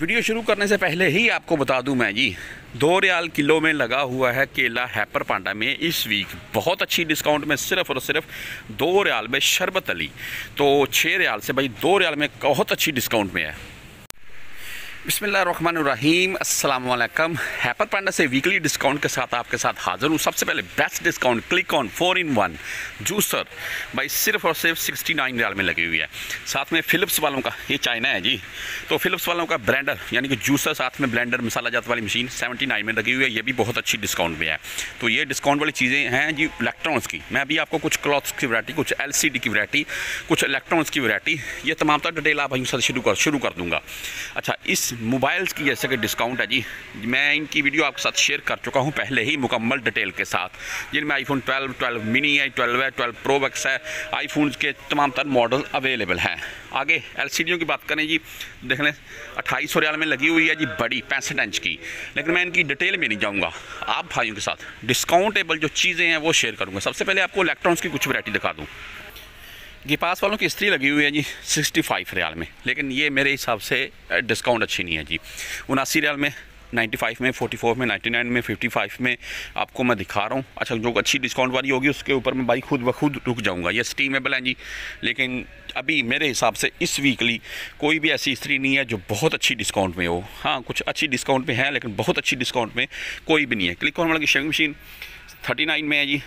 Video शुरू करने से पहले ही आपको बता दूं मैं जी, 2 रियाल किलो में लगा हुआ है केला हैपर पांडा में इस वीक बहुत अच्छी डिस्काउंट में, सिर्फ और सिर्फ 2 रियाल में शरबत अली। तो 6 रियाल से भाई 2 रियाल में बहुत अच्छी डिस्काउंट में है। बिस्मिल्लाहिर्रहमानिर्रहीम, अस्सलाम वालेकुम। हैपर पांडा से वीकली डिस्काउंट के साथ आपके साथ हाज़िर हूँ। सबसे पहले best discount click on 4-in-1 juicer भाई सिर्फ और सिर्फ 69 रियाल में लगी हुई है। साथ में फ़िलिप्स वालों का, ये चाइना है जी, तो फ़िलिप्स वालों का ब्लेंडर यानी कि जूसर साथ में ब्लेंडर मसाला जात वाली मशीन 79 में लगी हुई है। ये भी बहुत अच्छी डिस्काउंट में है। तो ये डिस्काउंट वाली चीज़ें हैं जी इलेक्ट्रॉनिक्स की। मैं अभी आपको कुछ क्लॉथ्स की वैरायटी, कुछ LCD की वैरायटी, कुछ इलेक्ट्रॉनिक्स की वैरायटी, ये तमाम तर डिटेल आप भाई से शुरू कर दूँगा। अच्छा, इस मोबाइल्स की जैसे कि डिस्काउंट है जी, मैं इनकी वीडियो आपके साथ शेयर कर चुका हूं पहले ही मुकम्मल डिटेल के साथ, जिनमें iPhone 12, 12 मिनी है, 12 है, 12 प्रो मैक्स है, आईफोन्स के तमाम तर मॉडल अवेलेबल हैं। आगे LCDयों की बात करें जी, देख लें 2800 रियाल में लगी हुई है जी, बड़ी 65 इंच की। लेकिन मैं इनकी डिटेल में नहीं जाऊँगा, आप भाइयों के साथ डिस्काउंटेबल जो चीज़ें हैं वो शेयर करूँगा। सबसे पहले आपको इलेक्ट्रॉनिक्स की कुछ वैरायटी दिखा दूँ। गिपास वालों की इस्त्री लगी हुई है जी 65 रियाल में, लेकिन ये मेरे हिसाब से डिस्काउंट अच्छी नहीं है जी। 79 रियाल में, 95 में, 44 में, 99 में, 55 में आपको मैं दिखा रहा हूँ। अच्छा, जो अच्छी डिस्काउंट वाली होगी उसके ऊपर मैं भाई खुद ब खुद रुक जाऊँगा। ये स्टीमेबल हैं जी, लेकिन अभी मेरे हिसाब से इस वीकली कोई भी ऐसी इस्त्री नहीं है जो बहुत अच्छी डिस्काउंट में हो। हाँ, कुछ अच्छी डिस्काउंट में है, लेकिन बहुत अच्छी डिस्काउंट में कोई भी नहीं है। क्लिक ऑन वालों की शेविंग मशीन 39 में है जी,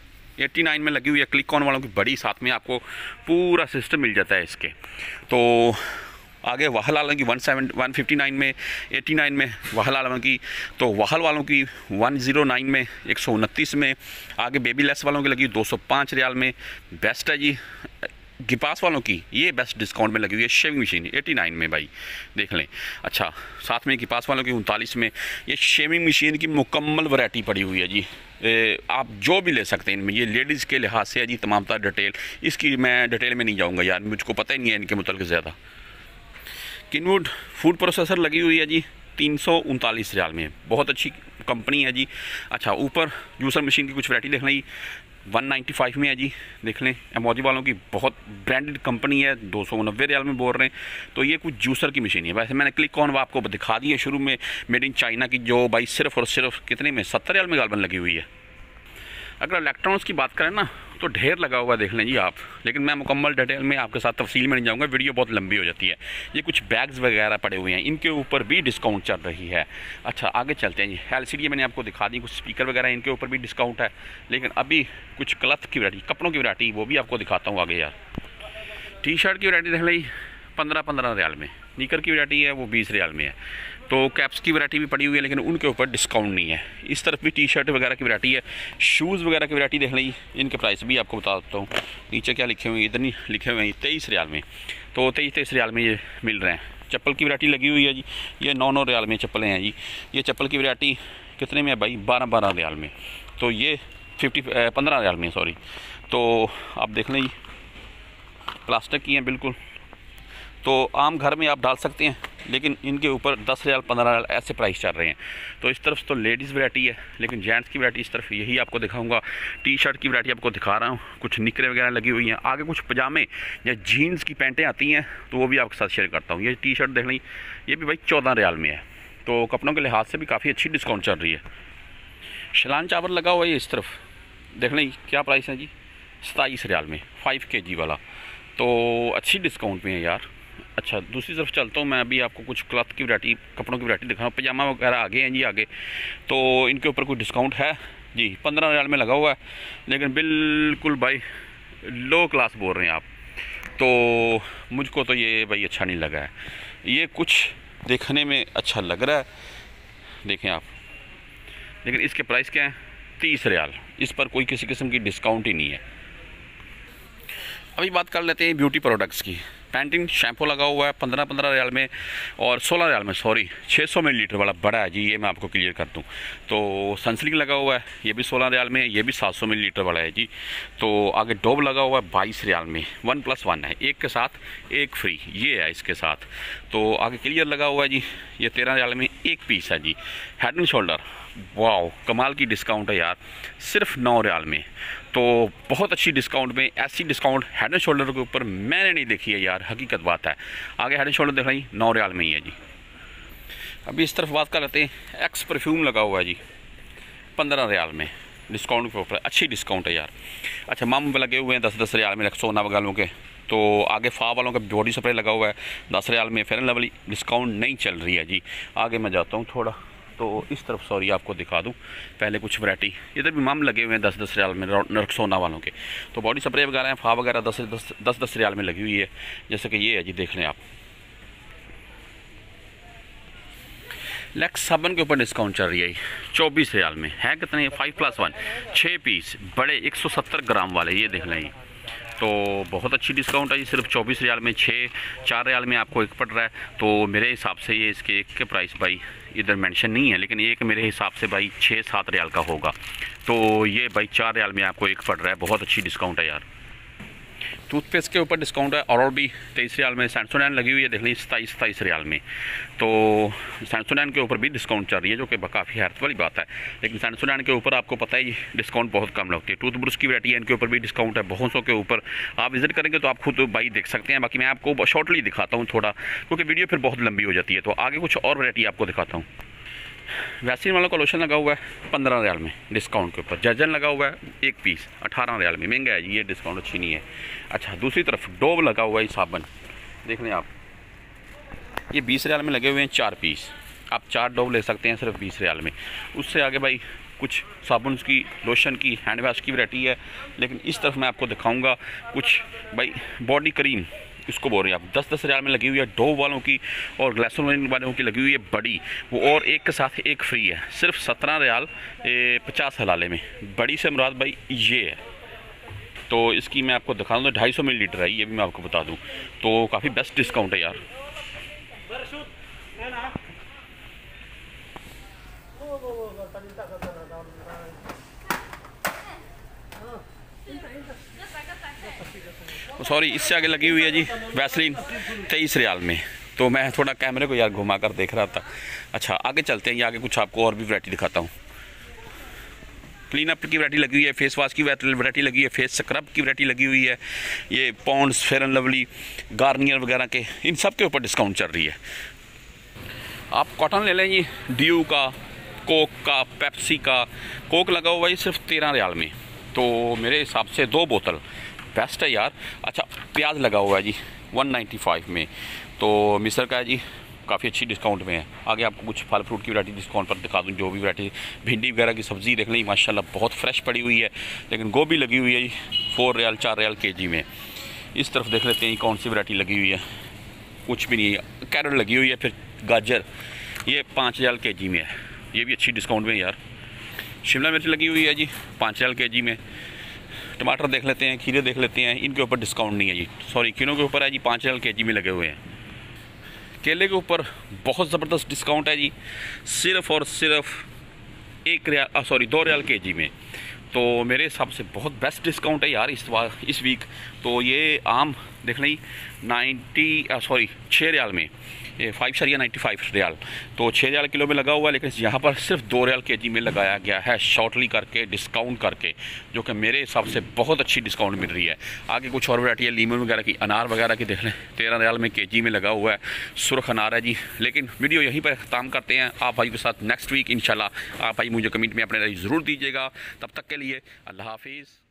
89 में लगी हुई है। क्लिक ऑन वालों की बड़ी, साथ में आपको पूरा सिस्टम मिल जाता है इसके। तो आगे वाहल वालों की 159 में, 89 में वाहल वालों की, तो वाहल वालों की 109 में, 129 में। आगे बेबी लेस वालों की लगी 205 रियाल में, बेस्ट है जी। गिपास वालों की ये बेस्ट डिस्काउंट में लगी हुई है शेविंग मशीन 89 में भाई, देख लें। अच्छा, साथ में गिपास वालों की 39 में ये शेविंग मशीन की मुकम्मल वैरायटी पड़ी हुई है जी। आप जो भी ले सकते हैं इनमें, ये लेडीज़ के लिहाज से है जी तमाम तर डिटेल। इसकी मैं डिटेल में नहीं जाऊँगा यार, मुझको पता ही नहीं है इनके मुतल्लिक़ ज़्यादा। किनवुड फूड प्रोसेसर लगी हुई है जी 339 रियाल में, बहुत अच्छी कंपनी है जी। अच्छा, ऊपर जूसर मशीन की कुछ वैरायटी देख लें, 195 में है जी, देख लें। एमोजी वालों की बहुत ब्रांडेड कंपनी है, 290 रियाल में बोल रहे हैं। तो ये कुछ जूसर की मशीन है। वैसे मैंने क्लिक ऑन आपको दिखा दी है शुरू में, मेड इन चाइना की, जो भाई सिर्फ और सिर्फ कितने में 70 रियाल में गालबन लगी हुई है। अगर इलेक्ट्रॉनिक्स की बात करें ना तो ढेर लगा हुआ देख लें जी आप, लेकिन मैं मुकम्मल डिटेल में आपके साथ तफसील में नहीं जाऊंगा, वीडियो बहुत लंबी हो जाती है। ये कुछ बैग्स वगैरह पड़े हुए हैं, इनके ऊपर भी डिस्काउंट चल रही है। अच्छा, आगे चलते हैं जी। LCD मैंने आपको दिखा दी, कुछ स्पीकर वगैरह इनके ऊपर भी डिस्काउंट है। लेकिन अभी कुछ क्लथ की वैरायटी, कपड़ों की वैरायटी, वो भी आपको दिखाता हूँ आगे यार। टी शर्ट की वैरायटी देख ली 15-15 रियाल में, निकर की वैरायटी है वो 20 रियाल में है। तो कैप्स की वैरायटी भी पड़ी हुई है, लेकिन उनके ऊपर डिस्काउंट नहीं है। इस तरफ भी टी शर्ट वगैरह की वैरायटी है। शूज़ वगैरह की वैरायटी देख ली, इनके प्राइस भी आपको बता देता हूँ। नीचे क्या लिखे हुए हैं, इतनी लिखे हुए हैं 23 रियाल में, तो 23 रियाल में ये मिल रहे हैं। चप्पल की वैरायटी लगी हुई है जी, ये 9 रियाल में चप्पलें हैं जी। ये चप्पल की वैरायटी कितने में है भाई, 12 रियाल में। तो ये 15 रियाल में, सॉरी। तो आप देख लें, प्लास्टिक की हैं बिल्कुल, तो आम घर में आप डाल सकते हैं, लेकिन इनके ऊपर 10 रियाल 15 रियाल ऐसे प्राइस चल रहे हैं। तो इस तरफ तो लेडीज़ वैरायटी है, लेकिन जेंट्स की वैरायटी इस तरफ यही आपको दिखाऊंगा। टी शर्ट की वैरायटी आपको दिखा रहा हूँ, कुछ निकरें वगैरह लगी हुई हैं। आगे कुछ पजामे या जीन्स की पैंटें आती हैं, तो वो भी आपके साथ शेयर करता हूँ। ये टी शर्ट देख लें, ये भी भाई 14 रियाल में है। तो कपड़ों के लिहाज से भी काफ़ी अच्छी डिस्काउंट चल रही है। शलान चावल लगा हुआ है इस तरफ, देख लें क्या प्राइस है जी, 27 रियाल में 5 kg वाला, तो अच्छी डिस्काउंट में है यार। अच्छा, दूसरी तरफ चलता हूँ मैं, अभी आपको कुछ क्लॉथ की वैरायटी, कपड़ों की वैरायटी दिखाऊँ। पजामा वगैरह आगे हैं जी आगे, तो इनके ऊपर कोई डिस्काउंट है जी, 15 रियाल में लगा हुआ है, लेकिन बिल्कुल भाई लो क्लास बोल रहे हैं आप। तो मुझको तो ये भाई अच्छा नहीं लगा है। ये कुछ देखने में अच्छा लग रहा है, देखें आप, लेकिन इसके प्राइस क्या हैं, 30 रियाल। इस पर कोई किसी किस्म की डिस्काउंट ही नहीं है। अभी बात कर लेते हैं ब्यूटी प्रोडक्ट्स की। पैंटीन शैम्पू लगा हुआ है 15 रियाल में, और 16 रियाल में, सॉरी 600 मिलीलीटर वाला बड़ा है जी, ये मैं आपको क्लियर कर दूं। तो सनसिल्क लगा हुआ है, ये भी 16 रियाल में, ये भी 700 मिलीलीटर वाला है जी। तो आगे डोव लगा हुआ है 22 रियाल में, 1+1 है, एक के साथ एक फ्री, ये है इसके साथ। तो आगे क्लियर लगा हुआ है जी, ये 13 रियाल में एक पीस है जी। हेड एंड शोल्डर, वाह कमाल की डिस्काउंट है यार, सिर्फ 9 रियाल में। तो बहुत अच्छी डिस्काउंट में, ऐसी डिस्काउंट हेड एंड शोल्डर के ऊपर मैंने नहीं देखी है यार, हकीकत बात है। आगे हेड एंड शोल्डर देख रही 9 रियाल में ही है जी। अभी इस तरफ बात कर लेते हैं। एक्स परफ्यूम लगा हुआ है जी 15 रियाल में डिस्काउंट के ऊपर, अच्छी डिस्काउंट है यार। अच्छा मम लगे हुए हैं 10-10 रियाल में सोना वालों के। तो आगे फा वालों का बॉडी स्प्रे लगा हुआ है 10 रियाल में। फेयर एंड लवली डिस्काउंट नहीं चल रही है जी। आगे मैं जाता हूँ थोड़ा, तो इस तरफ सॉरी आपको दिखा दूँ पहले कुछ वैरायटी। इधर भी मम लगे हुए हैं 10-10 रियाल में नरक्सोना वालों के। तो बॉडी स्प्रे वगैरह हैं, फा वगैरह 10-10 रियाल में लगी हुई है। जैसे कि ये है जी, देख लें आप। लैक्स साबन के ऊपर डिस्काउंट चल रही है 24 रियाल में। है कितने? 5+1 6 पीस बड़े 170 ग्राम वाले, ये देख लें। तो बहुत अच्छी डिस्काउंट है जी, सिर्फ 24 रियाल में 4 रियाल में आपको एक पड़ रहा है। तो मेरे हिसाब से ये इसके एक के प्राइस भाई इधर मेंशन नहीं है, लेकिन एक मेरे हिसाब से भाई 6-7 रियाल का होगा। तो ये भाई 4 रियाल में आपको एक पड़ रहा है, बहुत अच्छी डिस्काउंट है यार। टूथपेस्ट के ऊपर डिस्काउंट है और भी 23 रियाल में। सेंसोडाइन लगी हुई है देख लीजिए 27 रियाल में। तो सेंसोडाइन के ऊपर भी डिस्काउंट चल रही है, जो कि काफ़ी हैरत वाली बात है। लेकिन सेंसोडाइन के ऊपर आपको पता है डिस्काउंट बहुत कम लगती है। टूथ ब्रश की वैरायटी है, इनके ऊपर भी डिस्काउंट है बहुत सौ के ऊपर। आप विजिट करेंगे तो आप खुद भाई देख सकते हैं। बाकी मैं आपको शॉर्टली दिखाता हूँ थोड़ा, क्योंकि वीडियो फिर बहुत लंबी हो जाती है। तो आगे कुछ और वैरायटी आपको दिखाता हूँ। वैक्सीन वालों का लोशन लगा हुआ है 15 रियाल में डिस्काउंट के ऊपर। जर्जन लगा हुआ है एक पीस 18 रियाल में। महंगा है जी, ये डिस्काउंट अच्छी नहीं है। अच्छा दूसरी तरफ डोव लगा हुआ है साबुन, देख लें आप। ये 20 रियाल में लगे हुए हैं 4 पीस। आप 4 डोव ले सकते हैं सिर्फ 20 रियाल में। उससे आगे भाई कुछ साबुन की, लोशन की, हैंड वॉश की वैरायटी है। लेकिन इस तरफ मैं आपको दिखाऊंगा कुछ भाई बॉडी क्रीम, इसको बोल रहे हैं आप 10-10 रियाल में लगी हुई है डोव वालों की, और ग्लिसरीन वालों की लगी हुई है बड़ी, वो और एक के साथ एक फ्री है। सिर्फ 17 रियाल 50 हलाले में। बड़ी से मुराद भाई ये है। तो इसकी मैं आपको दिखा दूँ 250 मिलीलीटर है, ये भी मैं आपको बता दूँ। तो काफ़ी बेस्ट डिस्काउंट है यार। सॉरी, इससे आगे लगी हुई है जी वैसलीन 23 रियाल में। तो मैं थोड़ा कैमरे को यार घुमा कर देख रहा था। अच्छा आगे चलते हैं, ये आगे कुछ आपको और भी वैरायटी दिखाता हूँ। क्लीन अप की वैरायटी लगी हुई है, फेस वॉश की वैरायटी लगी है, फेस स्क्रब की वैरायटी लगी हुई है। ये Pond's, Fair and Lovely, Garnier वगैरह के, इन सब के ऊपर डिस्काउंट चल रही है। आप कॉटन ले लें जी, ड्यू का, कोक का, पेप्सी का। कोक लगा हुआ है सिर्फ 13 रियाल में। तो मेरे हिसाब से 2 बोतल बेस्ट है यार। अच्छा प्याज लगा हुआ है जी 195 में। तो मिस्र का है जी, काफ़ी अच्छी डिस्काउंट में है। आगे आपको कुछ फल फ्रूट की वैरायटी डिस्काउंट पर दिखा दूँ, जो भी वैरायटी। भिंडी वगैरह की सब्ज़ी देख लें माशाल्लाह बहुत फ्रेश पड़ी हुई है। लेकिन गोभी लगी हुई है जी 4 रियाल 4 रियाल केजी में। इस तरफ देख लेते हैं कौन सी वैरायटी लगी हुई है, कुछ भी नहीं है। कैरेट लगी हुई है, फिर गाजर, ये 5 रियाल केजी में है, ये भी अच्छी डिस्काउंट में यार। शिमला मिर्च लगी हुई है जी 5 रियाल केजी में। टमाटर देख लेते हैं, खीरे देख लेते हैं, इनके ऊपर डिस्काउंट नहीं है जी। सॉरी, किलो के ऊपर है जी 5 रियाल केजी में लगे हुए हैं। केले के ऊपर बहुत ज़बरदस्त डिस्काउंट है जी, सिर्फ़ और सिर्फ 2 रियाल केजी में। तो मेरे हिसाब से बहुत बेस्ट डिस्काउंट है यार इस वीक। तो ये आम देख लें 6 रियाल में, ये 5.95 रियाल। तो 6 रियाल किलो में लगा हुआ है, लेकिन यहाँ पर सिर्फ 2 रियाल केजी में लगाया गया है शॉर्टली करके, डिस्काउंट करके, जो कि मेरे हिसाब से बहुत अच्छी डिस्काउंट मिल रही है। आगे कुछ और वैरायटी है लीमन वगैरह की, अनार वगैरह की देख लें 13 रियाल में केजी में लगा हुआ है। सुर्ख अनार है जी। लेकिन वीडियो यहीं पर ख़त्म करते हैं। आप भाई के साथ नेक्स्ट वीक इंशाल्लाह आप भाई मुझे कमेंट में अपने राय ज़रूर दीजिएगा। तब तक के लिए अल्लाह हाफिज़।